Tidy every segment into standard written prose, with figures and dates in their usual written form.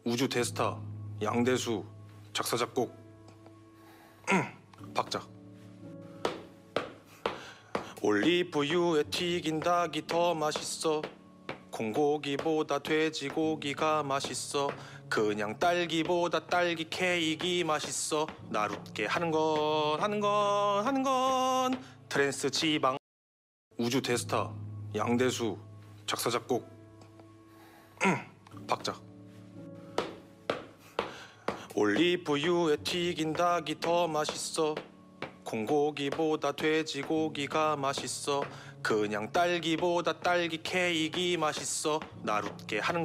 우주 대스타 양대수 작사 작곡 박자. 올리브유에 튀긴 닭이 더 맛있어. 콩고기보다 돼지고기가 맛있어. 그냥 딸기보다 딸기 케이크 맛있어. 날 웃게 하는 건 트랜스 지방. 우주 대스타 양대수 작사 작곡 박자. 올리브유에 튀긴 닭이 더 맛있어. 콩고기보다 돼지고기가 맛있어. 그냥 딸기보다 딸기 케이크 맛있어. 날 웃게 하는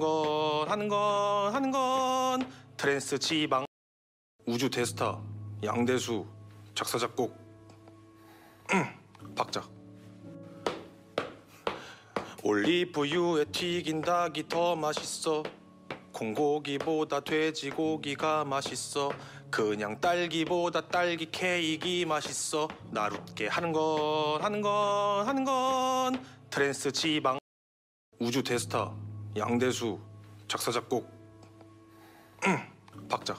건 트랜스 지방. 우주 대스타 양대수 작사 작곡 박자. 올리브유에 튀긴 닭이 더 맛있어. 콩고기보다 돼지고기가 맛있어. 그냥 딸기보다 딸기 케이크 맛있어. 날 웃게 하는 건 트랜스 지방. 우주 대스타 양대수 작사 작곡 박자.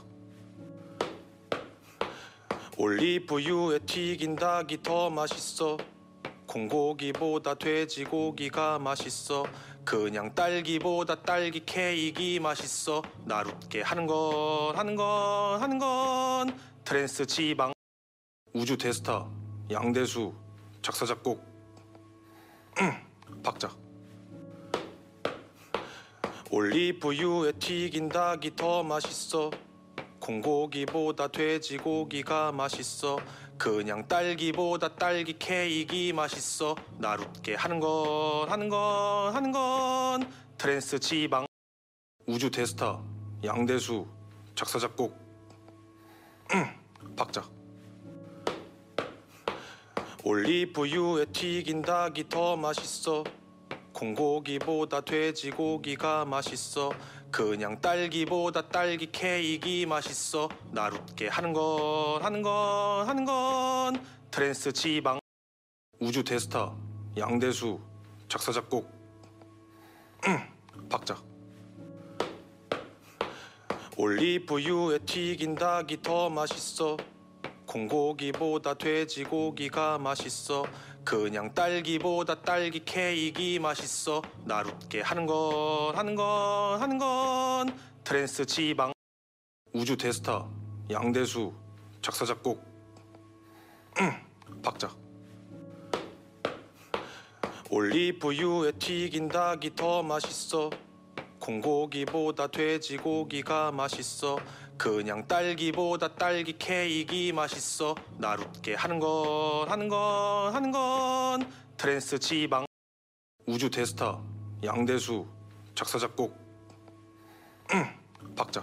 올리브유에 튀긴 닭이 더 맛있어. 콩고기보다 돼지고기가 맛있어. 그냥 딸기보다 딸기 케이크 맛있어. 날 웃게 하는 건 트랜스 지방. 우주 대스타 양대수 작사 작곡 박자. 올리브유에 튀긴 닭이 더 맛있어. 콩고기보다 돼지고기가 맛있어. 그냥 딸기보다 딸기 케이크 맛있어. 날 웃게 하는 건 트랜스 지방. 우주 대스타 양대수 작사 작곡 박자. 올리브유에 튀긴 닭이 더 맛있어. 콩고기보다 돼지고기가 맛있어. 그냥 딸기보다 딸기 케이크 맛있어. 날 웃게 하는 건 트랜스 지방. 우주 대스타 양대수 작사 작곡 박자. 올리브유에 튀긴 닭이 더 맛있어. 콩고기보다 돼지고기가 맛있어. 그냥 딸기보다 딸기 케이크 맛있어. 날 웃게 하는 건 트랜스 지방. 우주 대스타 양대수 작사 작곡 박자. 올리브유에 튀긴 닭이 더 맛있어. 콩고기보다 돼지고기가 맛있어. 그냥 딸기보다 딸기 케이크 맛있어. 날 웃게 하는 건 트랜스 지방. 우주 대스타 양대수 작사 작곡 박자.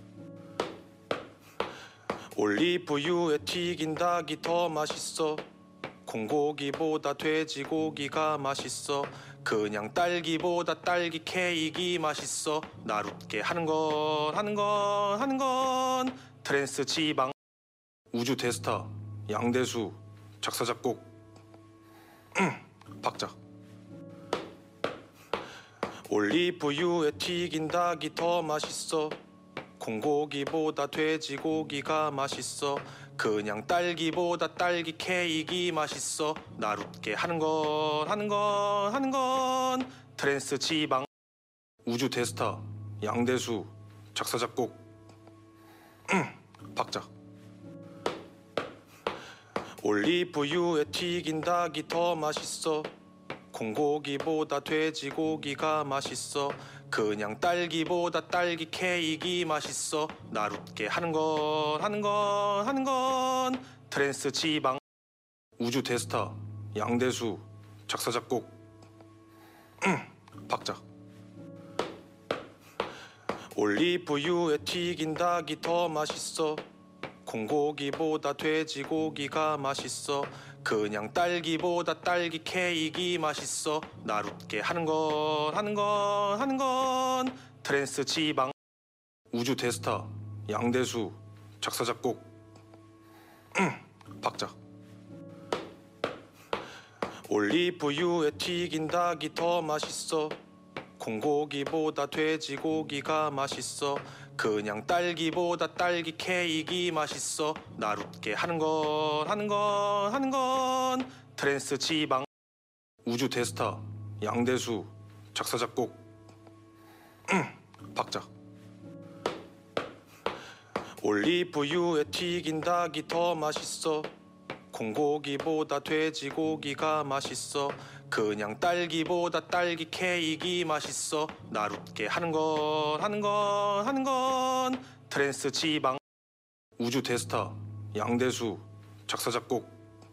올리브유에 튀긴 닭이 더 맛있어. 콩고기보다 돼지고기가 맛있어. 그냥 딸기보다 딸기 케이크 맛있어. 날 웃게 하는 건 트랜스 지방. 우주 대스타 양대수 작사 작곡 박자. 올리브유에 튀긴 닭이 더 맛있어. 콩고기보다 돼지고기가 맛있어. 그냥 딸기보다 딸기 케이크 맛있어. 날 웃게 하는 건 트랜스 지방. 우주 대스타 양대수 작사 작곡 박자. 올리브유에 튀긴 닭이 더 맛있어. 콩고기보다 돼지고기가 맛있어. 그냥 딸기보다 딸기 케이크 맛있어. 날 웃게 하는 건 트랜스 지방. 우주 대스타 양대수 작사 작곡 박자. 올리브유에 튀긴 닭이 더 맛있어. 콩고기보다 돼지고기가 맛있어. 그냥 딸기보다 딸기 케이크 맛있어. 날 웃게 하는 건 트랜스 지방. 우주 대스타 양대수 작사 작곡 박자. 올리브유에 튀긴 닭이 더 맛있어. 콩고기보다 돼지고기가 맛있어. 그냥 딸기보다 딸기 케이크 맛있어. 날 웃게 하는 건 트랜스 지방. 우주 대스타 양대수 작사 작곡 박자. 올리브유에 튀긴 닭이 더 맛있어. 콩고기보다 돼지고기가 맛있어. 그냥 딸기보다 딸기 케이크 맛있어. 날 웃게 하는 건 트랜스 지방. 우주 대스타 양대수 작사 작곡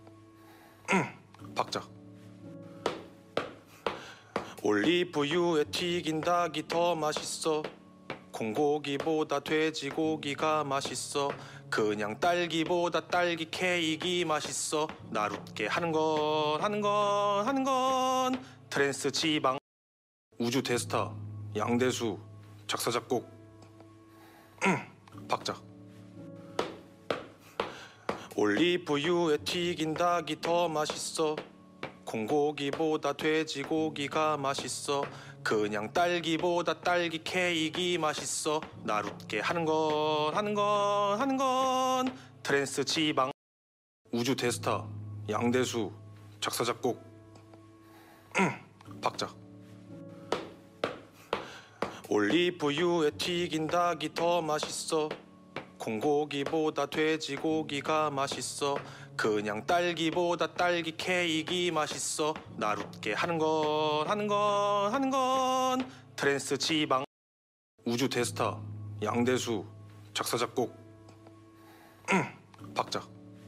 박자. 올리브유에 튀긴 닭이 더 맛있어. 콩고기보다 돼지고기가 맛있어. 그냥 딸기보다 딸기 케이크 맛있어. 날 웃게 하는 건 트랜스 지방. 우주 대스타 양대수 작사 작곡 박자. 올리브유에 튀긴 닭이 더 맛있어. 콩고기보다 돼지고기가 맛있어. 그냥 딸기보다 딸기 케이크 맛있어. 날 웃게 하는 건 트랜스 지방. 우주 대스타 양대수 작사 작곡 박자. 올리브유에 튀긴 닭이 더 맛있어. 콩고기보다 돼지고기가 맛있어. 그냥 딸기보다 딸기 케이크 맛있어. 날 웃게 하는 건 트랜스 지방. 우주 대스타 양대수 작사 작곡 박자.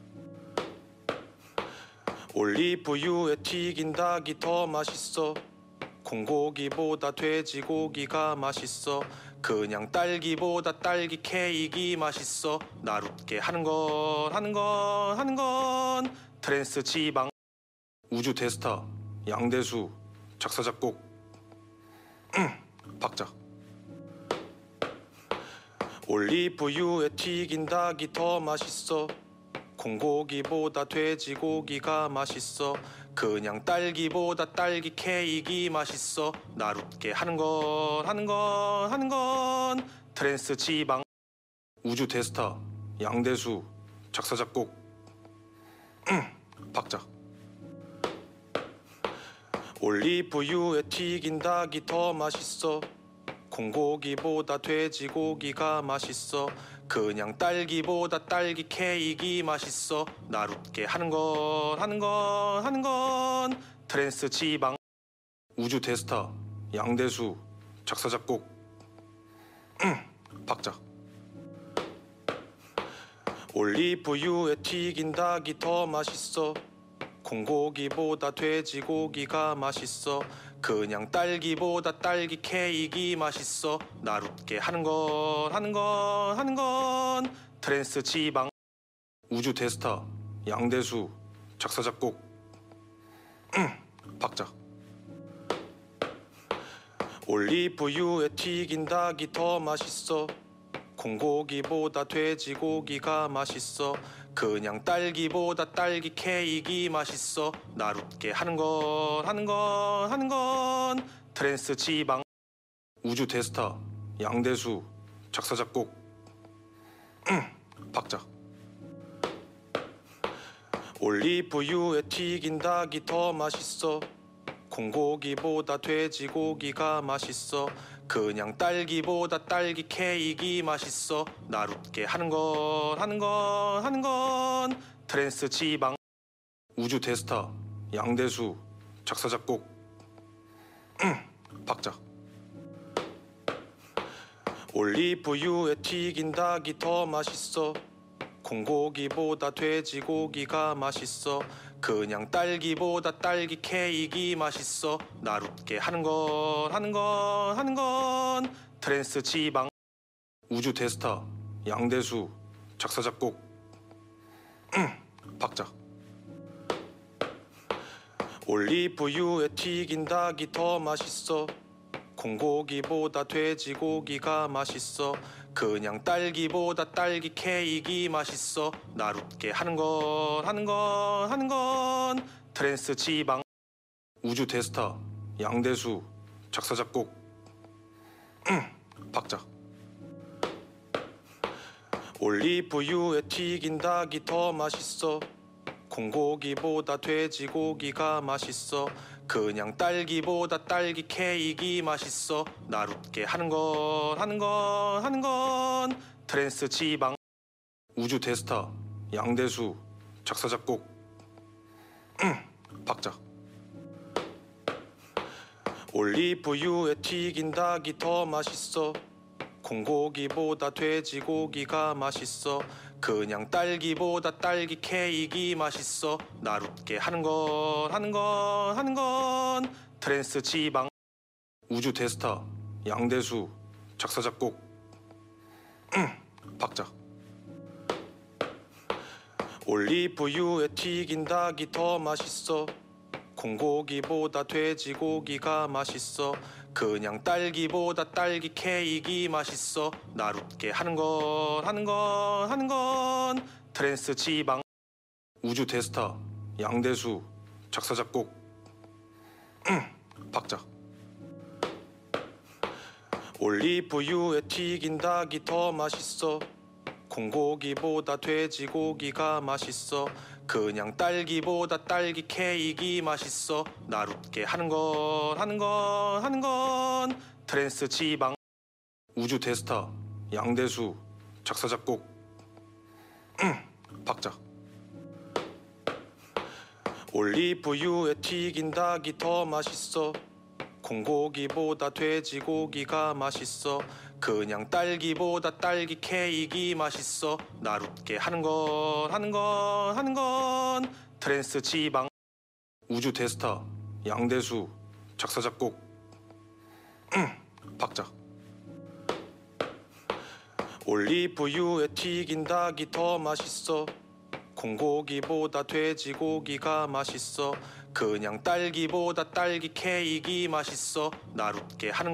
올리브유에 튀긴 닭이 더 맛있어. 콩고기보다 돼지고기가 맛있어. 그냥 딸기보다 딸기 케이크 맛있어. 날 웃게 하는 건 트랜스 지방. 우주 대스타 양대수 작사 작곡 박자. 올리브유에 튀긴 닭이 더 맛있어. 콩고기보다 돼지고기가 맛있어. 그냥 딸기보다 딸기 케이크 맛있어. 날 웃게 하는 건 트랜스 지방. 우주 대스타 양대수 작사 작곡 박자. 올리브유에 튀긴 닭이 더 맛있어. 콩고기보다 돼지고기가 맛있어. 그냥 딸기보다 딸기 케이크 맛있어. 날 웃게 하는 건 트랜스 지방. 우주 대스타 양대수 작사 작곡 박자. 올리브유에 튀긴 닭이 더 맛있어. 콩고기보다 돼지고기가 맛있어. 그냥 딸기보다 딸기 케이크 맛있어. 날 웃게 하는 건 트랜스 지방. 우주 대스타 양대수 작사 작곡 박자. 올리브유에 튀긴 닭이 더 맛있어. 콩고기보다 돼지고기가 맛있어. 그냥 딸기보다 딸기 케이크 맛있어. 날 웃게 하는 건 트랜스 지방. 우주 대스타 양대수 작사 작곡 박자. 올리브유에 튀긴 닭이 더 맛있어. 콩고기보다 돼지고기가 맛있어. 그냥 딸기보다 딸기 케이크 맛있어. 날 웃게 하는 건 트랜스 지방. 우주 대스타 양대수 작사 작곡 박자. 올리브유에 튀긴 닭이 더 맛있어. 콩고기보다 돼지고기가 맛있어. 그냥 딸기보다 딸기 케이크 맛있어. 날 웃게 하는 건 트랜스 지방. 우주 대스타 양대수 작사 작곡 박자. 올리브유에 튀긴 닭이 더 맛있어. 콩고기보다 돼지고기가 맛있어. 그냥 딸기보다 딸기 케이크 맛있어. 날 웃게 하는 건 트랜스 지방. 우주 대스타 양대수 작사 작곡 박자. 올리브유에 튀긴 닭이 더 맛있어. 콩고기보다 돼지고기가 맛있어. 그냥 딸기보다 딸기 케이크 맛있어. 날 웃게 하는 건 트랜스 지방 우주 대스타 양대수 작사 작곡 박자. 올리브유에 튀긴 닭이 더 맛있어. 콩고기보다 돼지고기가 맛있어. 그냥 딸기보다 딸기 케이크 맛있어. 날 웃게 하는 건 트랜스 지방 우주 대스타 양대수 작사 작곡 박자. 올리브유에 튀긴 닭이 더 맛있어. 콩고기보다 돼지고기가 맛있어. 그냥 딸기보다 딸기 케이크 맛있어. 날 웃게 하는 건 트랜스 지방 우주 대스타 양대수 작사 작곡 박자. 올리브유에 튀긴 닭이 더 맛있어. 콩고기보다 돼지고기가 맛있어. 그냥 딸기보다 딸기 케이크 맛있어. 날 웃게 하는 건 트랜스 지방 우주 대스타 양대수 작사 작곡 박자. 올리브유에 튀긴 닭이 더 맛있어. 콩고기보다 돼지고기가 맛있어. 그냥 딸기보다 딸기 케이크 맛있어. 날 웃게 하는 건 트랜스 지방 우주 대스타 양대수 작사 작곡 박자. 올리브유에 튀긴 닭이 더 맛있어. 콩고기보다 돼지고기가 맛있어. 그냥 딸기보다 딸기 케이크 맛있어. 날 웃게 하는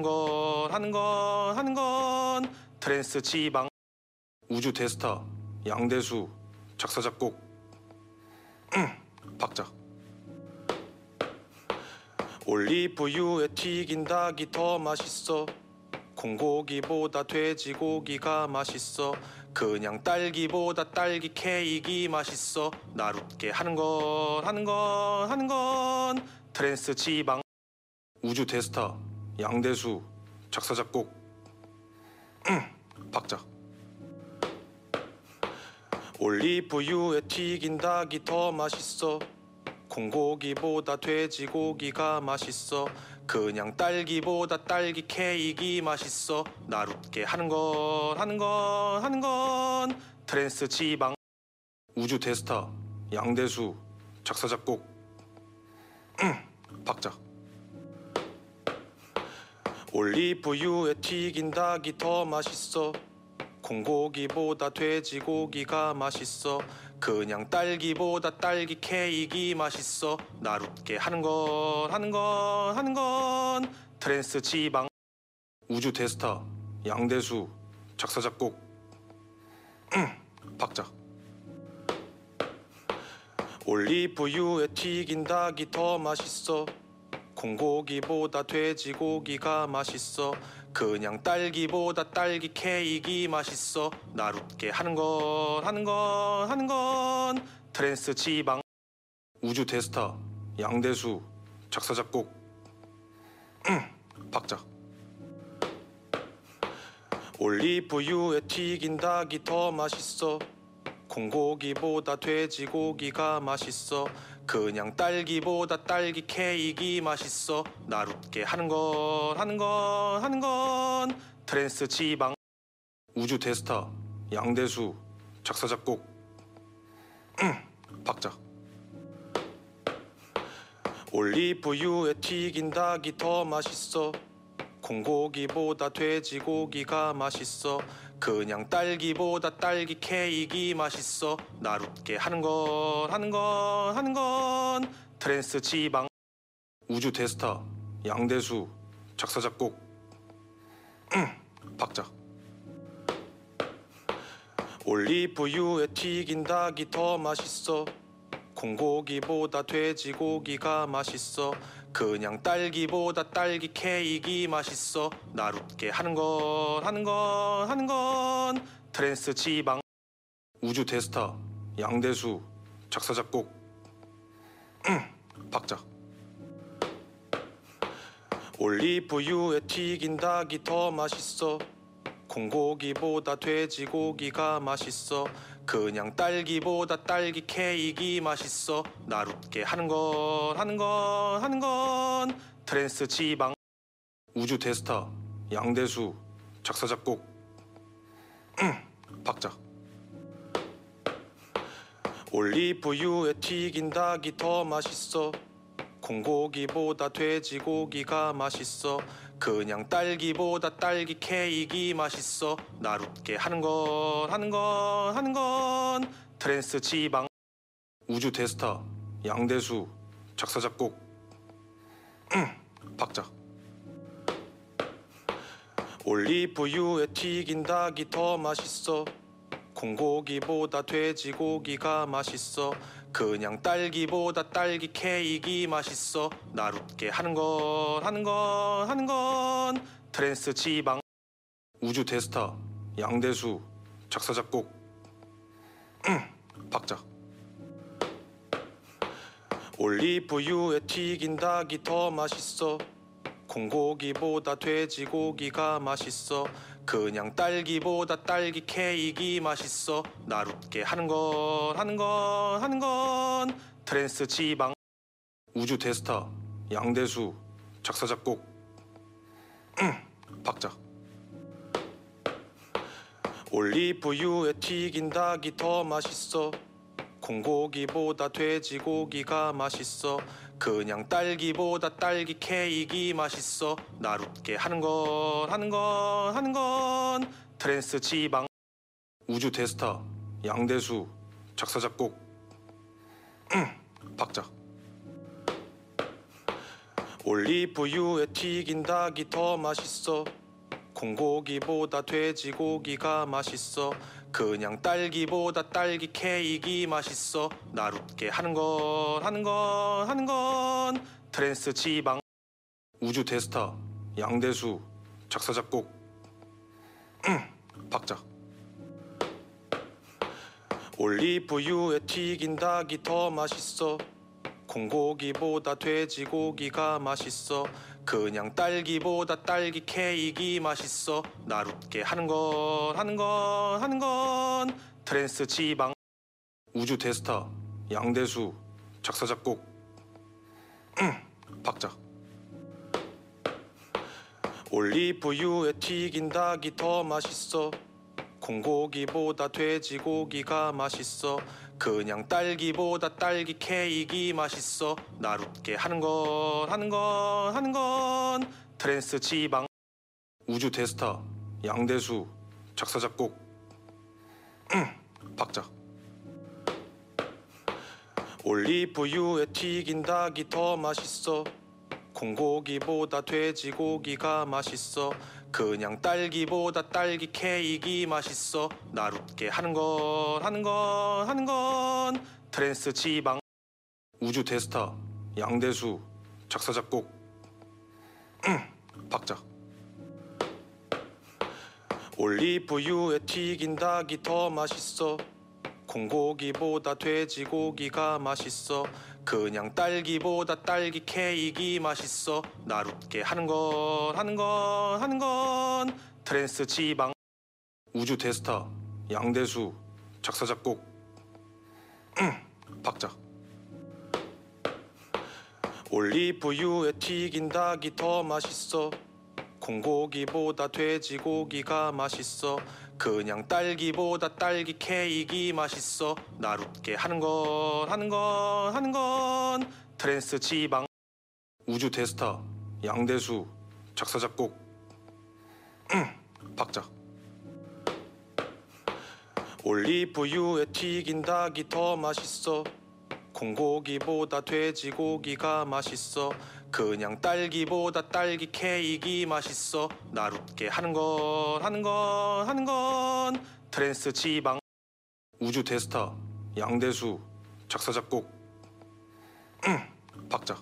건 트랜스 지방 우주 대스타 양대수 작사 작곡 박자. 올리브유에 튀긴 닭이 더 맛있어. 콩고기보다 돼지고기가 맛있어. 그냥 딸기보다 딸기 케이크 맛있어. 날 웃게 하는 건 트랜스 지방 우주 대스타 양대수 작사 작곡 박자. 올리브유에 튀긴 닭이 더 맛있어. 콩고기보다 돼지고기가 맛있어. 그냥 딸기보다 딸기 케이크 맛있어. 날 웃게 하는 건 트랜스 지방 우주 대스타 양대수 작사 작곡 박자. 올리브유에 튀긴 닭이 더 맛있어. 콩고기보다 돼지고기가 맛있어. 그냥 딸기보다 딸기 케이크 맛있어. 날 웃게 하는 건 트랜스 지방 우주 대스타 양대수 작사 작곡 박자. 올리브유에 튀긴 닭이 더 맛있어. 콩고기보다 돼지고기가 맛있어. 그냥 딸기보다 딸기 케이크 맛있어. 날 웃게 하는 건 트랜스 지방 우주 대스타 양대수 작사 작곡 박자. 올리브유에 튀긴 닭이 더 맛있어. 콩고기보다 돼지고기가 맛있어. 그냥 딸기보다 딸기 케이크 맛있어. 날 웃게 하는 건 트랜스 지방 우주 대스타 양대수 작사 작곡 박자. 올리브유에 튀긴 닭이 더 맛있어. 콩고기보다 돼지고기가 맛있어. 그냥 딸기보다 딸기 케이크 맛있어. 날 웃게 하는 건 트랜스 지방 우주 대스타 양대수 작사 작곡 박자. 올리브유에 튀긴 닭이 더 맛있어. 콩고기보다 돼지고기가 맛있어. 그냥 딸기보다 딸기 케이크 맛있어. 날 웃게 하는 건 트랜스 지방 우주 대스타 양대수 작사 작곡 박자. 올리브유에 튀긴 닭이 더 맛있어. 콩고기보다 돼지고기가 맛있어. 그냥 딸기보다 딸기 케이크 맛있어. 날 웃게 하는 건 트랜스 지방. 우주 대스타 양대수 작사 작곡 박자. 올리브유에 튀긴 닭이 더 맛있어. 콩고기보다 돼지고기가 맛있어. 그냥 딸기보다 딸기 케이크 맛있어. 날 웃게 하는 건 트랜스 지방. 우주 대스타 양대수 작사 작곡 박자. 올리브유에 튀긴 닭이 더 맛있어. 콩고기보다 돼지고기가 맛있어. 그냥 딸기보다 딸기 케이크 맛있어. 날 웃게 하는 건 트랜스 지방. 우주 대스타 양대수 작사 작곡 박자. 올리브유에 튀긴 닭이 더 맛있어. 콩고기보다 돼지고기가 맛있어. 그냥 딸기보다 딸기 케이크 맛있어. 날 웃게 하는 건 트랜스 지방. 우주 대스타 양대수 작사 작곡 박자. 올리브유에 튀긴 닭이 더 맛있어. 콩고기보다 돼지고기가 맛있어. 그냥 딸기보다 딸기 케이크 맛있어. 날 웃게 하는 건 트랜스 지방. 우주 대스타 양대수 작사 작곡 박자. 올리브유에 튀긴 닭이 더 맛있어. 콩고기보다 돼지고기가 맛있어. 그냥 딸기보다 딸기 케이크 맛있어. 날 웃게 하는 건 트랜스 지방. 우주 대스타 양대수 작사 작곡 박자. 올리브유에 튀긴 닭이 더 맛있어. 콩고기보다 돼지고기가 맛있어. 그냥 딸기보다 딸기 케이크 맛있어. 날 웃게 하는 건 트랜스 지방. 우주 대스타 양대수 작사 작곡 박자. 올리브유에 튀긴 닭이 더 맛있어. 콩고기보다 돼지고기가 맛있어. 그냥 딸기보다 딸기 케이크 맛있어. 날 웃게 하는 건 트랜스 지방. 우주 대스타 양대수 작사 작곡 박자. 올리브유에 튀긴 닭이 더 맛있어. 콩고기보다 돼지고기가 맛있어. 그냥 딸기보다 딸기 케이크 맛있어. 날 웃게 하는 건 트랜스 지방. 우주 대스타 양대수 작사 작곡 박자. 올리브유에 튀긴 닭이 더 맛있어. 콩고기보다 돼지고기가 맛있어. 그냥 딸기보다 딸기 케이크 맛있어. 날 웃게 하는 건 트랜스 지방. 우주 대스타 양대수 작사 작곡 박자. 올리브유에 튀긴 닭이 더 맛있어. 콩고기보다 돼지고기가 맛있어. 그냥 딸기보다 딸기 케이크 맛있어. 날 웃게 하는 건 트랜스 지방. 우주 대스타 양대수 작사 작곡 박자. 올리브유에 튀긴 닭이 더 맛있어. 콩고기보다 돼지고기가 맛있어. 그냥 딸기보다 딸기 케이크 맛있어. 날 웃게 하는 건 트랜스 지방. 우주 대스타 양대수 작사 작곡 박자.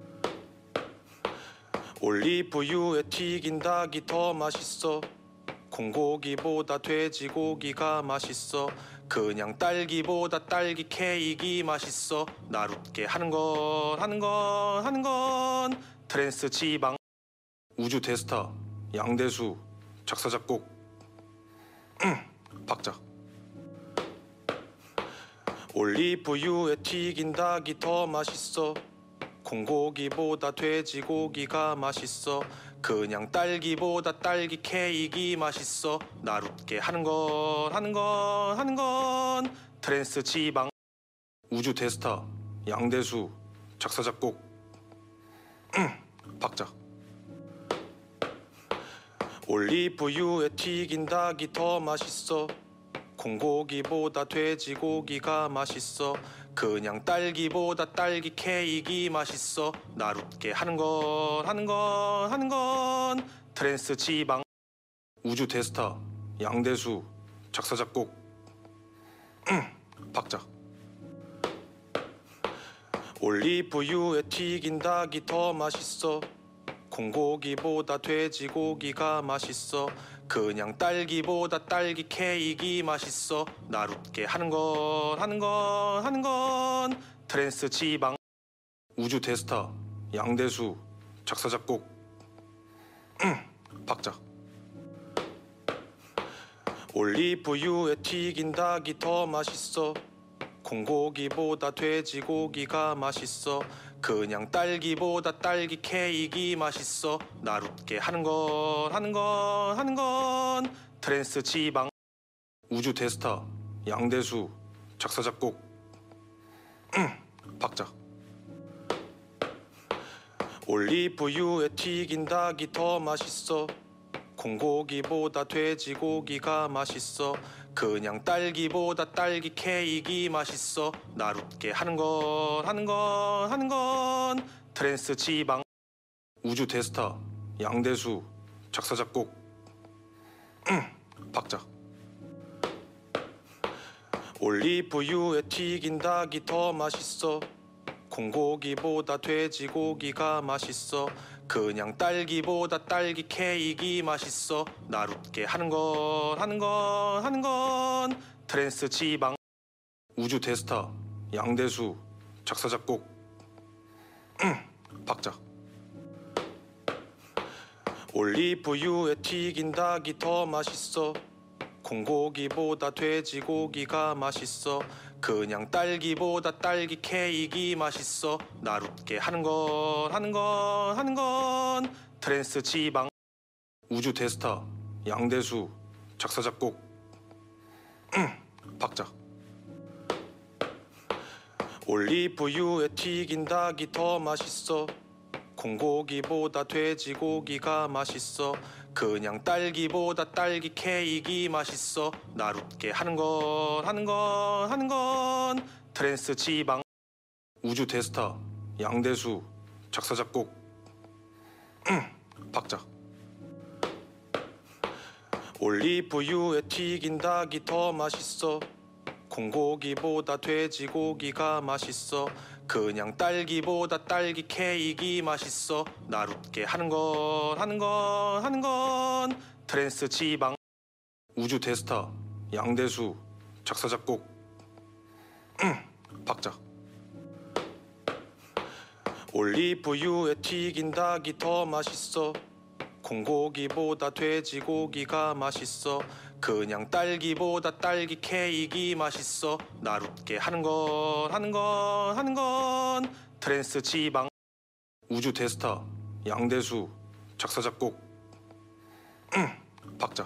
올리브유에 튀긴 닭이 더 맛있어. 콩고기보다 돼지고기가 맛있어. 그냥 딸기보다 딸기 케이크 맛있어. 날 웃게 하는 건 트랜스 지방. 우주 대스타 양대수 작사 작곡 박자. 올리브유에 튀긴 닭이 더 맛있어. 콩고기보다 돼지고기가 맛있어. 그냥 딸기보다 딸기 케이크 맛있어. 날 웃게 하는 건 트랜스 지방. 우주 대스타 양대수 작사 작곡 박자. 올리브유에 튀긴 닭이 더 맛있어. 콩고기보다 돼지고기가 맛있어. 그냥 딸기보다 딸기 케이크 맛있어. 날 웃게 하는 건 트랜스 지방. 우주 대스타 양대수 작사 작곡 박자. 올리브유에 튀긴 닭이 더 맛있어. 콩고기보다 돼지고기가 맛있어. 그냥 딸기보다 딸기 케이크 맛있어. 날 웃게 하는 건 트랜스 지방. 우주 대스타 양대수 작사 작곡 박자. 올리브유에 튀긴 닭이 더 맛있어. 콩고기보다 돼지고기가 맛있어. 그냥 딸기보다 딸기 케이크 맛있어. 날 웃게 하는 건 트랜스 지방. 우주 대스타 양대수 작사 작곡 박자. 올리브유에 튀긴 닭이 더 맛있어. 콩고기보다 돼지고기가 맛있어. 그냥 딸기보다 딸기 케이크 맛있어. 날 웃게 하는 건 트랜스 지방. 우주 대스타 양대수 작사 작곡 박자. 올리브유에 튀긴 닭이 더 맛있어. 콩고기보다 돼지고기가 맛있어. 그냥 딸기보다 딸기 케이크 맛있어. 날 웃게 하는 건 트랜스 지방. 우주 대스타 양대수 작사 작곡 박자. 올리브유에 튀긴 닭이 더 맛있어. 콩고기보다 돼지고기가 맛있어. 그냥 딸기보다 딸기 케이크 맛있어. 날 웃게 하는 건 트랜스 지방. 우주 대스타 양대수 작사 작곡 박자. 올리브유에 튀긴 닭이 더 맛있어. 콩고기보다 돼지고기가 맛있어. 그냥 딸기보다 딸기 케이크 맛있어. 날 웃게 하는 건 트랜스 지방. 우주 대스타 양대수 작사 작곡 박자. 올리브유에 튀긴 닭이 더 맛있어. 콩고기보다 돼지고기가 맛있어. 그냥 딸기보다 딸기 케이크 맛있어. 날 웃게 하는 건 트랜스 지방. 우주 대스타 양대수 작사 작곡 박자. 올리브유에 튀긴 닭이 더 맛있어. 콩고기보다 돼지고기가 맛있어. 그냥 딸기보다 딸기 케이크 맛있어. 날 웃게 하는 건 트랜스 지방. 우주 대스타 양대수 작사 작곡 박자.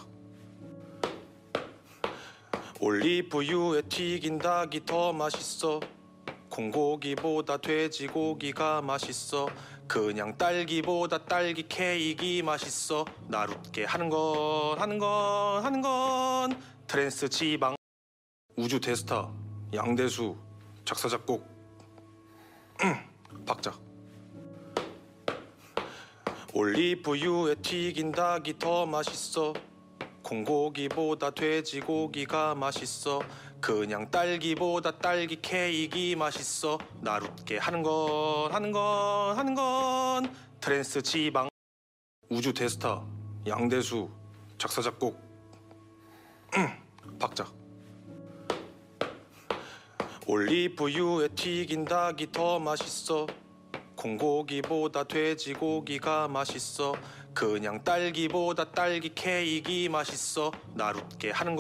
올리브유에 튀긴 닭이 더 맛있어. 콩고기보다 돼지고기가 맛있어. 그냥 딸기보다 딸기 케이크 맛있어. 날 웃게 하는 건 트랜스 지방. 우주 대스타 양대수 작사 작곡 박자. 올리브유에 튀긴 닭이 더 맛있어. 콩고기보다 돼지고기가 맛있어. 그냥 딸기보다 딸기 케이크 맛있어. 날 웃게 하는 건 트랜스 지방. 우주 대스타 양대수 작사 작곡 박자. 올리브유에 튀긴 닭이 더 맛있어. 콩고기보다 돼지고기가 맛있어. 그냥 딸기보다 딸기 케이크 맛있어. 날 웃게 하는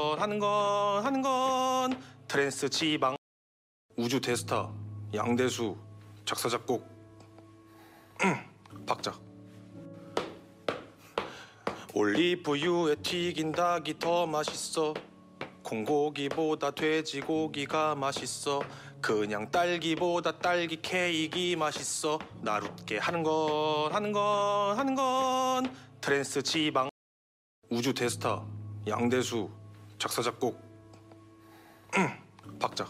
건 트랜스 지방. 우주 대스타 양대수 작사 작곡. 박자. 올리브유에 튀긴 닭이 더 맛있어. 콩고기보다 돼지고기가 맛있어. 그냥 딸기보다 딸기 케이크 맛있어. 날 웃게 하는 건 트랜스 지방. 우주 대스타 양대수 작사 작곡. 박자.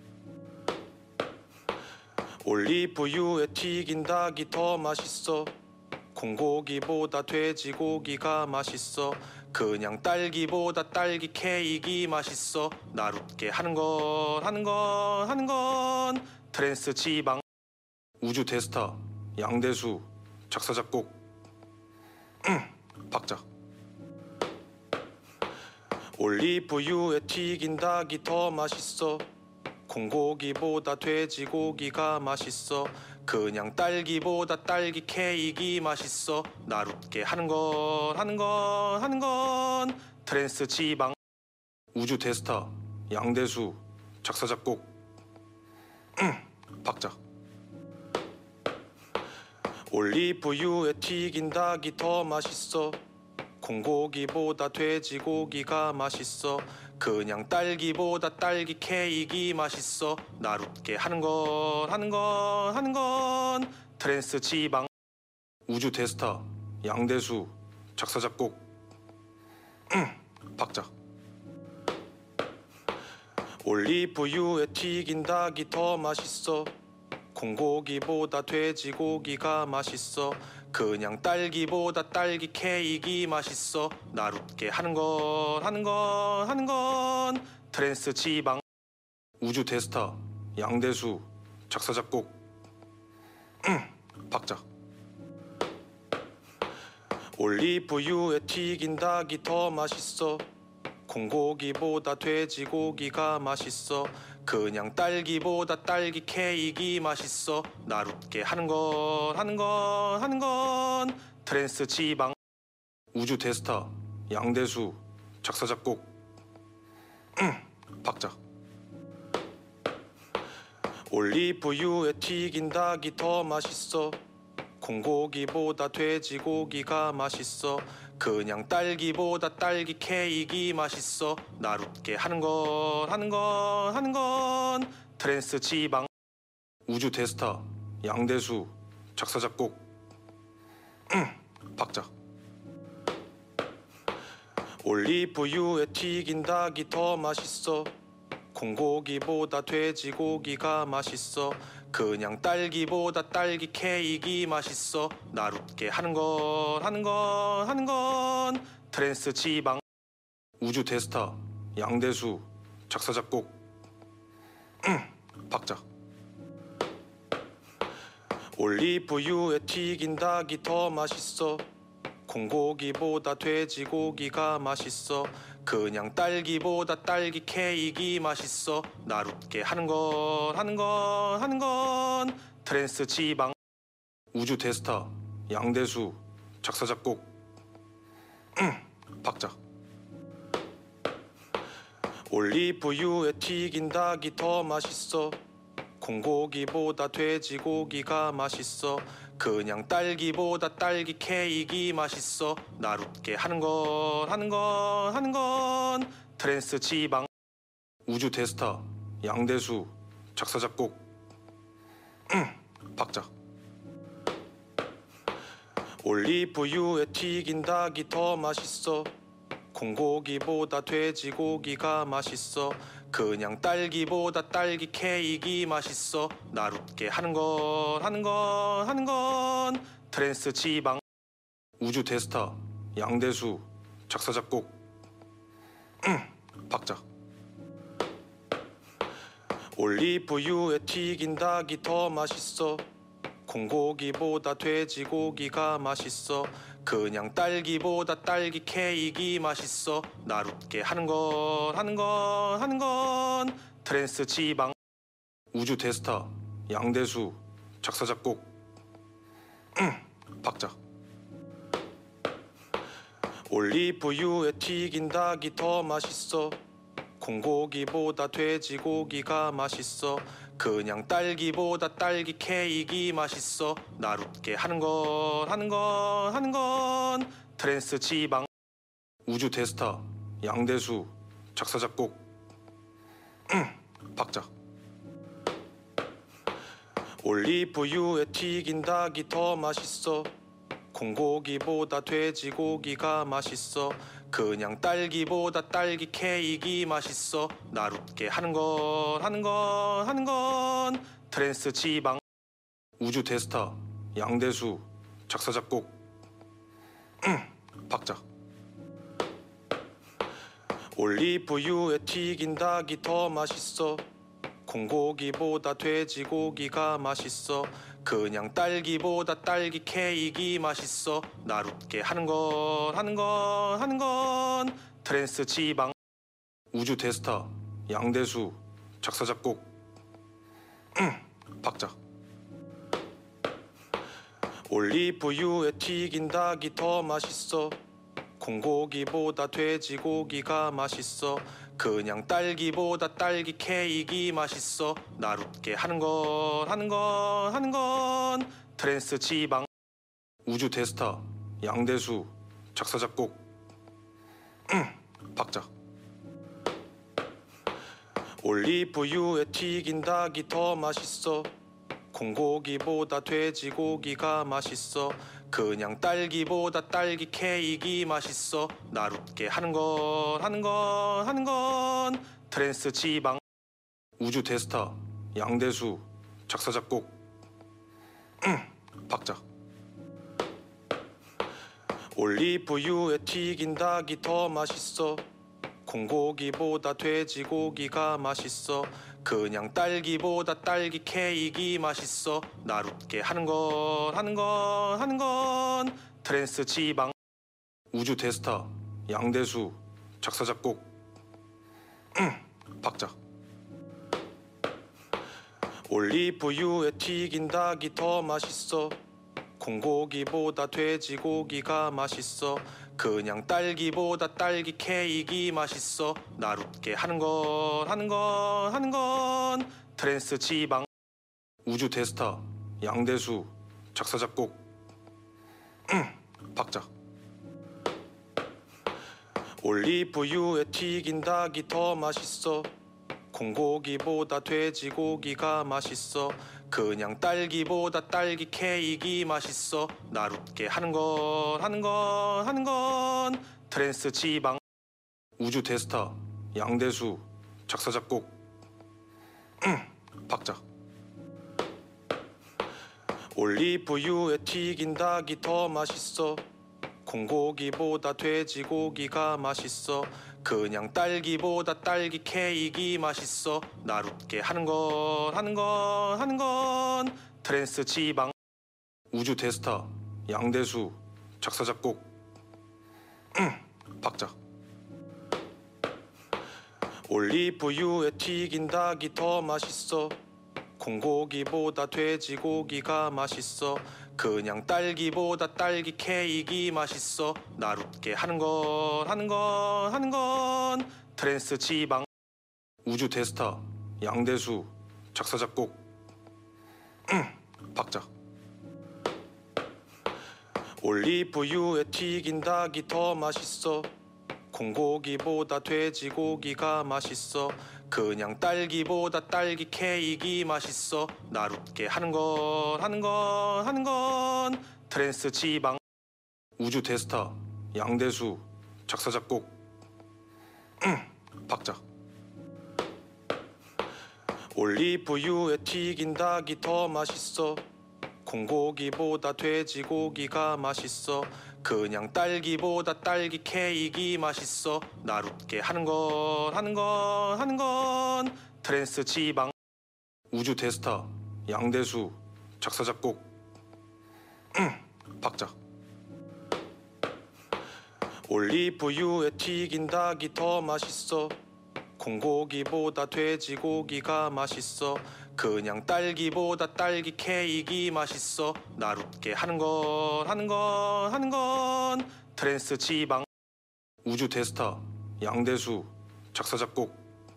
올리브유에 튀긴 닭이 더 맛있어. 콩고기보다 돼지고기가 맛있어. 그냥 딸기보다 딸기 케이크 맛있어. 날 웃게 하는 건 트랜스 지방. 우주 대스타 양대수 작사 작곡. 박자. 올리브유에 튀긴 닭이 더 맛있어. 콩고기보다 돼지고기가 맛있어. 그냥 딸기보다 딸기 케이크 맛있어. 날 웃게 하는 건 트랜스 지방. 우주 대스타 양대수 작사 작곡. 박자. 올리브유에 튀긴 닭이 더 맛있어. 콩고기보다 돼지고기가 맛있어. 그냥 딸기보다 딸기 케이크 맛있어. 날 웃게 하는 건 트랜스 지방. 우주 대스타 양대수 작사 작곡. 박자. 올리브유에 튀긴 닭이 더 맛있어. 콩고기보다 돼지고기가 맛있어. 그냥 딸기보다 딸기 케이크 맛있어. 날 웃게 하는 건 트랜스 지방. 우주 대스타 양대수 작사 작곡. 박자. 올리브유에 튀긴 닭이 더 맛있어. 콩고기보다 돼지고기가 맛있어. 그냥 딸기보다 딸기 케이크 맛있어. 날 웃게 하는 건 트랜스 지방. 우주 대스타 양대수 작사 작곡. 박자. 올리브유에 튀긴 닭이 더 맛있어. 콩고기보다 돼지고기가 맛있어. 그냥 딸기보다 딸기 케이크 맛있어. 날 웃게 하는 건 트랜스 지방. 우주 대스타 양대수 작사 작곡. 박자. 올리브유에 튀긴 닭이 더 맛있어. 콩고기보다 돼지고기가 맛있어. 그냥 딸기보다 딸기 케이크 맛있어. 날 웃게 하는 건 트랜스 지방. 우주 대스타 양대수 작사 작곡. 박자. 올리브유에 튀긴 닭이 더 맛있어. 콩고기보다 돼지고기가 맛있어. 그냥 딸기보다 딸기 케이크 맛있어. 날 웃게 하는 건 트랜스 지방. 우주 대스타 양대수 작사 작곡. 박자. 올리브유에 튀긴 닭이 더 맛있어. 콩고기보다 돼지고기가 맛있어. 그냥 딸기보다 딸기 케이크 맛있어. 날 웃게 하는 건 트랜스 지방. 우주 대스타 양대수 작사 작곡. 박자. 올리브유에 튀긴 닭이 더 맛있어. 콩고기보다 돼지고기가 맛있어. 그냥 딸기보다 딸기 케이크 맛있어. 날 웃게 하는 건 트랜스 지방. 우주 대스타 양대수 작사 작곡. 박자. 올리브유에 튀긴 닭이 더 맛있어. 콩고기보다 돼지고기가 맛있어. 그냥 딸기보다 딸기 케이크 맛있어. 날 웃게 하는 건 트랜스 지방 우주 대스타 양대수 작사 작곡 박자. 올리브유에 튀긴 닭이 더 맛있어. 콩고기보다 돼지고기가 맛있어. 그냥 딸기보다 딸기 케이크 맛있어. 날 웃게 하는 건 트랜스 지방 우주 대스타 양대수 작사 작곡 박자. 올리브유에 튀긴 닭이 더 맛있어. 콩고기보다 돼지고기가 맛있어. 그냥 딸기보다 딸기 케이크 맛있어. 날 웃게 하는 건 트랜스 지방 우주 대스타 양대수 작사 작곡 박자. 올리브유에 튀긴 닭이 더 맛있어. 콩고기보다 돼지고기가 맛있어. 그냥 딸기보다 딸기 케이크 맛있어. 날 웃게 하는 건 트랜스 지방 우주 대스타 양대수 작사 작곡 박자. 올리브유에 튀긴 닭이 더 맛있어. 콩고기보다 돼지고기가 맛있어. 그냥 딸기보다 딸기 케이크 맛있어. 날 웃게 하는 건 트랜스 지방 우주 대스타 양대수 작사 작곡 박자. 올리브유에 튀긴 닭이 더 맛있어. 콩고기보다 돼지고기가 맛있어. 그냥 딸기보다 딸기 케이크 맛있어. 날 웃게 하는 건 트랜스 지방 우주 대스타 양대수 작사 작곡 박자. 올리브유에 튀긴 닭이 더 맛있어. 콩고기보다 돼지고기가 맛있어. 그냥 딸기보다 딸기 케이크 맛있어. 날 웃게 하는 건 트랜스 지방 우주 대스타 양대수 작사 작곡 박자. 올리브유에 튀긴 닭이 더 맛있어. 콩고기보다 돼지고기가 맛있어. 그냥 딸기보다 딸기 케이크 맛있어. 날 웃게 하는 건 트랜스 지방 우주 대스타 양대수 작사 작곡 박자. 올리브유에 튀긴 닭이 더 맛있어. 콩고기보다 돼지고기가 맛있어. 그냥 딸기보다 딸기 케이크 맛있어. 날 웃게 하는 건 트랜스 지방 우주 대스타 양대수 작사 작곡 박자. 올리브유에 튀긴 닭이 더 맛있어. 콩고기보다 돼지고기가 맛있어. 그냥 딸기보다 딸기 케이크 맛있어. 날 웃게 하는 건 트랜스 지방 우주 대스타 양대수 작사 작곡 박자. 올리브유에 튀긴 닭이 더 맛있어. 콩고기보다 돼지고기가 맛있어. 그냥 딸기보다 딸기 케이크 맛있어. 날 웃게 하는 건 트랜스 지방 우주 대스타 양대수 작사 작곡 박자. 올리브유에 튀긴 닭이 더 맛있어. 콩고기보다 돼지고기가 맛있어. 그냥 딸기보다 딸기 케이크 맛있어. 날 웃게 하는 건 트랜스 지방 우주 대스타 양대수 작사 작곡 박자. 올리브유에 튀긴 닭이 더 맛있어. 콩고기보다 돼지고기가 맛있어. 그냥 딸기보다 딸기 케이크 맛있어. 날 웃게 하는 건 트랜스 지방 우주 대스타 양대수 작사 작곡 박자. 올리브유에 튀긴 닭이 더 맛있어. 콩고기보다 돼지고기가 맛있어. 그냥 딸기보다 딸기 케이크 맛있어. 날 웃게 하는 건 트랜스 지방. 우주 대스타 양대수 작사 작곡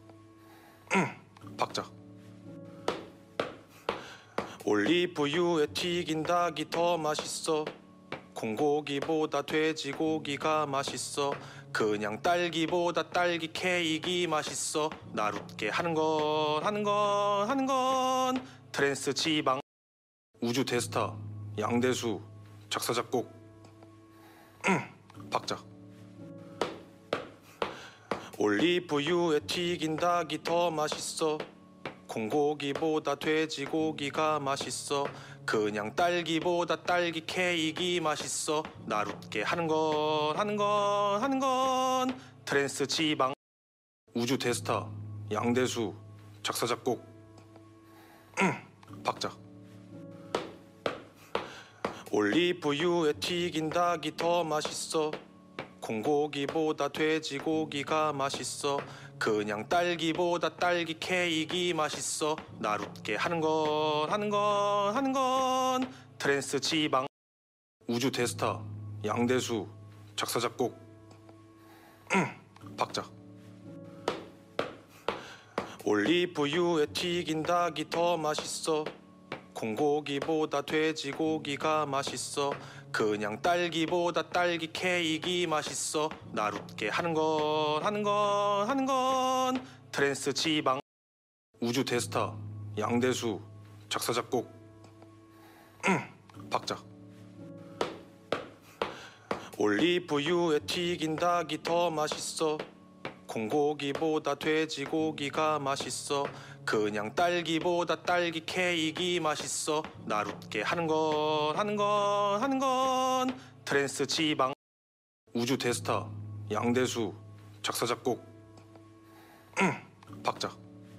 박자. 올리브유에 튀긴 닭이 더 맛있어. 콩고기보다 돼지고기가 맛있어. 그냥 딸기보다 딸기 케이크 맛있어. 날 웃게 하는 건 트랜스 지방. 우주 대스타 양대수 작사 작곡 박자. 올리브유에 튀긴 닭이 더 맛있어. 콩고기보다 돼지고기가 맛있어. 그냥 딸기보다 딸기 케이크 맛있어. 날 웃게 하는 건 트랜스 지방. 우주 대스타 양대수 작사 작곡 박자. 올리브유에 튀긴 닭이 더 맛있어. 콩고기보다 돼지고기가 맛있어. 그냥 딸기보다 딸기 케이크 맛있어. 날 웃게 하는 건 트랜스 지방. 우주 대스타 양대수 작사 작곡 박자. 올리브유에 튀긴 닭이 더 맛있어. 콩고기보다 돼지고기가 맛있어. 그냥 딸기보다 딸기 케이크 맛있어. 날 웃게 하는 건 트랜스 지방. 우주 대스타 양대수 작사 작곡 박자. 올리브유에 튀긴 닭이 더 맛있어. 콩고기보다 돼지고기가 맛있어. 그냥 딸기보다 딸기 케이크 맛있어. 날 웃게 하는 건 트랜스 지방. 우주 대스타 양대수 작사 작곡 박자.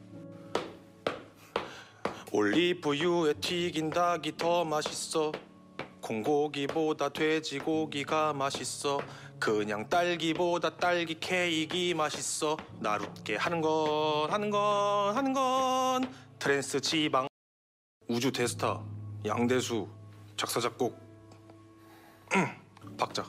올리브유에 튀긴 닭이 더 맛있어. 콩고기보다 돼지고기가 맛있어. 그냥 딸기보다 딸기 케이크 맛있어. 날 웃게 하는 건 트랜스 지방. 우주 대스타 양대수 작사 작곡 박자.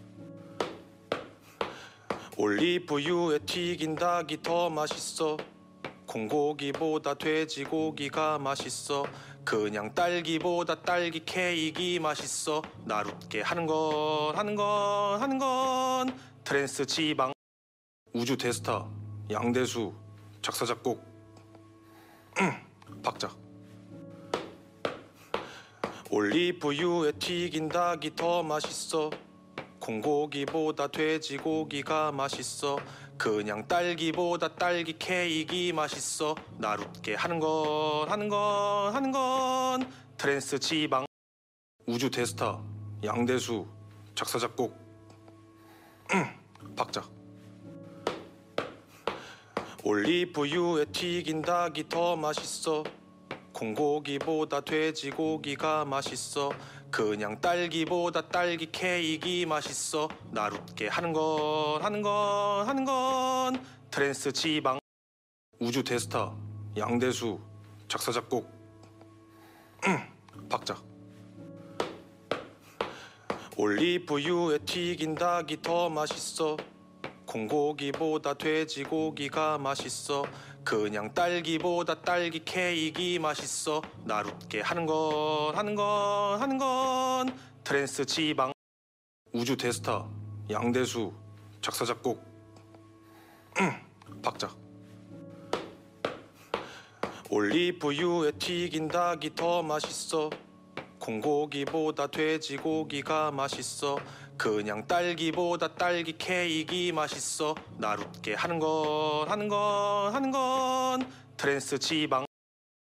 올리브유에 튀긴 닭이 더 맛있어. 콩고기보다 돼지고기가 맛있어. 그냥 딸기보다 딸기 케이크 맛있어. 날 웃게 하는 건 트랜스 지방. 우주 대스타 양대수 작사 작곡 박자. 올리브유에 튀긴 닭이 더 맛있어. 콩고기보다 돼지고기가 맛있어. 그냥 딸기보다 딸기 케이크 맛있어. 날 웃게 하는 건 트랜스 지방. 우주 대스타 양대수 작사 작곡 박자. 올리브유에 튀긴 닭이 더 맛있어. 콩고기보다 돼지고기가 맛있어. 그냥 딸기보다 딸기 케이크 맛있어. 날 웃게 하는 건 트랜스 지방. 우주 대스타 양대수 작사 작곡 박자. 올리브유에 튀긴 닭이 더 맛있어. 콩고기보다 돼지고기가 맛있어. 그냥 딸기보다 딸기 케이크 맛있어. 날 웃게 하는 건 트랜스 지방. 우주 대스타 양대수 작사 작곡 박자. 올리브유에 튀긴 닭이 더 맛있어. 콩고기보다 돼지고기가 맛있어. 그냥 딸기보다 딸기 케이크 맛있어. 날 웃게 하는 건 트랜스 지방.